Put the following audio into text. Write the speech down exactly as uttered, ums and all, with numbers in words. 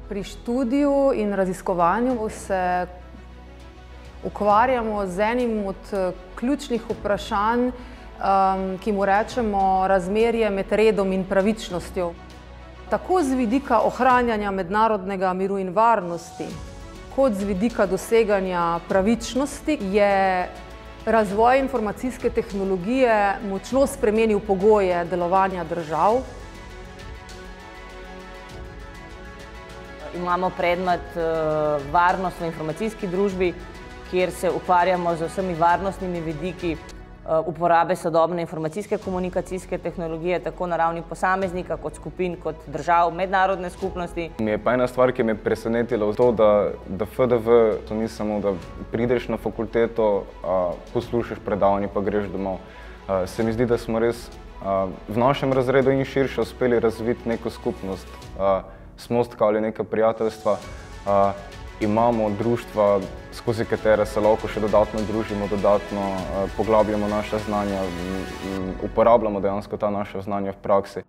Pri študiju in raziskovanju se ukvarjamo z enim od ključnih vprašanj, ki mu rečemo razmerje med redom in pravičnostjo. Tako z vidika ohranjanja mednarodnega miru in varnosti, kot z vidika doseganja pravičnosti je razvoj informacijske tehnologije močno spremenil pogoje delovanja držav. Imamo predmet varnost v informacijski družbi, kjer se ukvarjamo z vsemi varnostnimi vidiki uporabe sodobne informacijske komunikacijske tehnologije, tako na ravni posameznika, kot skupin, kot držav, mednarodne skupnosti. Mi je pa ena stvar, ki me je presenetila, to, da, da F D V to ni samo, da prideš na fakulteto, poslušaš predavanje pa greš domov. Se mi zdi, da smo res v našem razredu in širše uspeli razviti neko skupnost. Smo stkali neka prijateljstva, imamo društva, skozi katere se lahko še dodatno družimo, dodatno poglabljamo naša znanja, uporabljamo dejansko ta naša znanja v praksi.